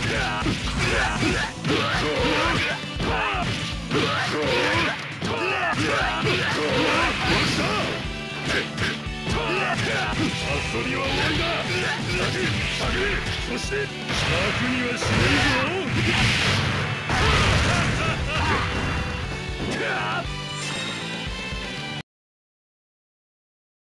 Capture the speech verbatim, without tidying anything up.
遊びは終わりだ。そしてシャークにはしないぞ。